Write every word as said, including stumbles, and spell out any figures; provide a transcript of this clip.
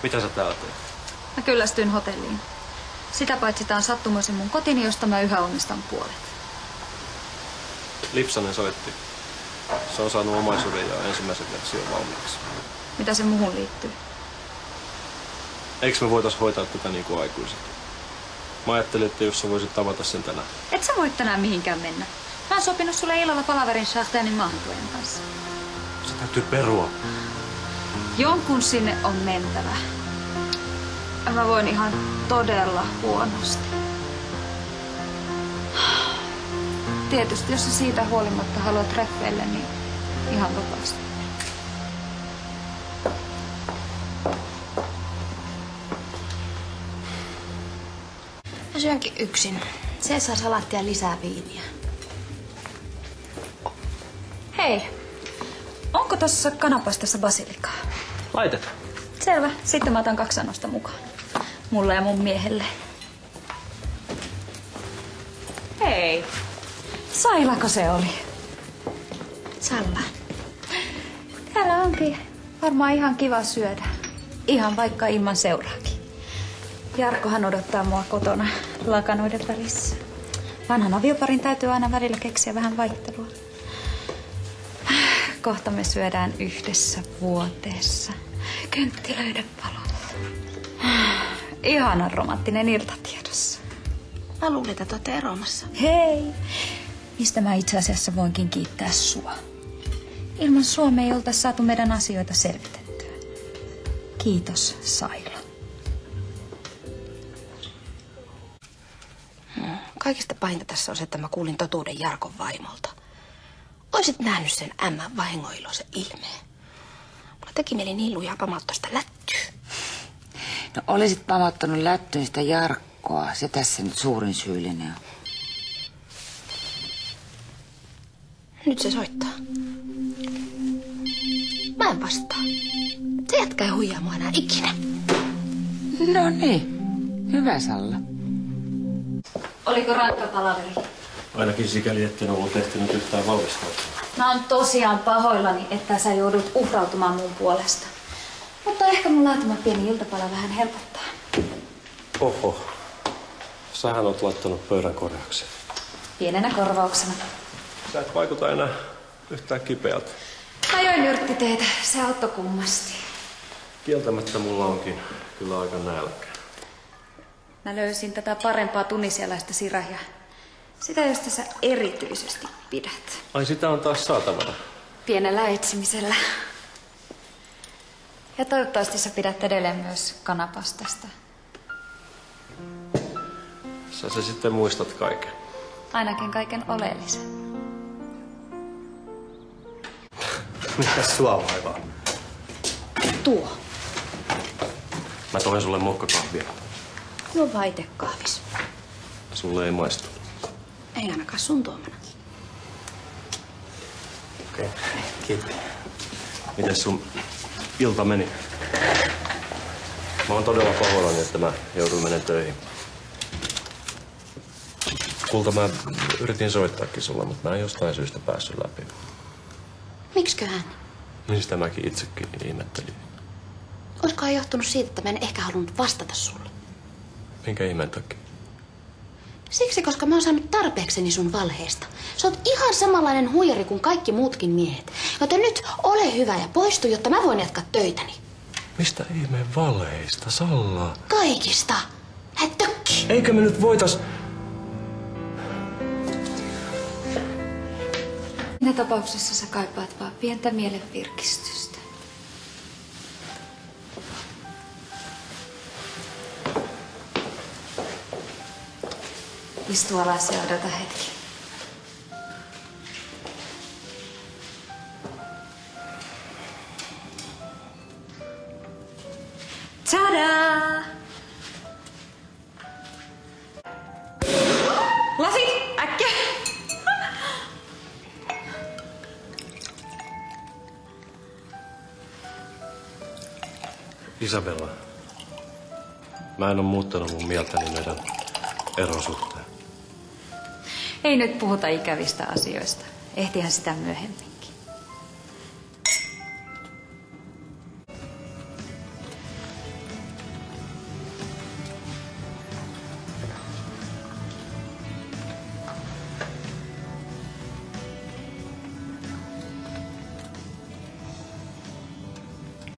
Mitä sä täällä teet? Mä kyllästyin hotelliin. Sitä paitsi tää on sattumoisin mun kotini, josta mä yhä omistan puolet. Lipsanen soitti. Se on saanut omaisuuden ja ensimmäisen version valmiiksi. Mitä se muhun liittyy? Eikö me voitais hoitaa tätä niin kuin aikuiset? Mä ajattelin, että jos sä voisit tavata sen tänään. Et sä voi tänään mihinkään mennä. Mä oon sopinut sulle illalla palaverin Shahtanin maahantuojan kanssa. Se täytyy perua. Jonkun sinne on mentävä. Mä voin ihan todella huonosti. Tietysti, jos sä siitä huolimatta haluat treffeille, niin ihan vapaasti. Mä syönkin yksin. Caesar salaattia lisää viiniä. Hei, onko tossa kanapastassa basilikaa? Laitet. Selvä. Sitten mä otan kaksi annosta mukaan. Mulle ja mun miehelle. Hei. Sailako se oli? Salla. Täällä onkin varmaan ihan kiva syödä. Ihan vaikka ilman seuraakin. Jarkkohan odottaa mua kotona lakanoiden välissä. Vanhan avioparin täytyy aina välillä keksiä vähän vaihtelua. Kohta me syödään yhdessä vuoteessa. Kynttilöiden valolla. Ihanan romanttinen ilta tiedossa. Mä luulin, että te olette eroamassa. Hei! Mistä mä itse asiassa voinkin kiittää sua. Ilman sua me ei oltaisi saatu meidän asioita selvitettyä. Kiitos, Saila. Kaikista pahinta tässä on se, että mä kuulin totuuden Jarkon vaimolta. Oisit nähnyt sen ämmän vahingoiloisen ilmeen. Mulla teki mieli niin lujaa pamauttaa sitä lättyä. No olisit pamauttanut lättyyn sitä Jarkkoa. Se tässä nyt suurin syyllinen on. Nyt se soittaa. Mä en vastaa. Se jätkä ei huijaa mua enää ikinä. No niin. Hyvä, Salla. Oliko rankka palaveri? Ainakin sikäli, etten ollut ehtinyt yhtään valmistautua. Mä oon tosiaan pahoillani, että sä joudut uhrautumaan mun puolesta. Mutta ehkä mun laatima pieni iltapala vähän helpottaa. Oho. Sähän oot laittanut pöydän korjaukseen. Pienenä korvauksena. Sä et vaikuta enää yhtään kipeältä. Mä join yrttiteetä. Se auttoi kummasti. Kieltämättä mulla onkin kyllä aika nälkä. Mä löysin tätä parempaa tunisialaista sirahia. Sitä, josta sä erityisesti pidät. Ai, sitä on taas saatavana. Pienellä etsimisellä. Ja toivottavasti sä pidät edelleen myös kanapastasta. Sä se sitten muistat kaiken. Ainakin kaiken oleellisen. Mitäs sua vaivaa? Tuo. Mä toin sulle mokkakahvia. Nuo vaitekahvis. Sulle ei maistu. Ei ainakaan sun tuomana. Okei, okay. Kiitos. Mites sun ilta meni? Mä oon todella pahoillani, että mä jouduin menemään töihin. Kulta, mä yritin soittaakin sulle, mutta mä en jostain syystä päässyt läpi. Miksiköhän? Niin sitä mäkin itsekin ihmettelin. Olisikohan johtunut siitä, että mä en ehkä halunnut vastata sulle? Minkä ihmeen takia? Siksi, koska mä oon saanut tarpeekseni sun valheesta. Sä oot ihan samanlainen huijari kuin kaikki muutkin miehet. Joten nyt ole hyvä ja poistu, jotta mä voin jatkaa töitäni. Mistä ihmeen valheista, Salla? Kaikista. Et tökki. Eikö me nyt voitais... Ne tapauksessa sä kaipaat vaan pientä mielenvirkistystä. Istu alas ja odota hetki. Tadaa! Lasit! Äkkiä! Isabella, mä en ole muuttanut mun mieltäni meidän erosuhteen. Ei nyt puhuta ikävistä asioista. Ehtihän sitä myöhemmin.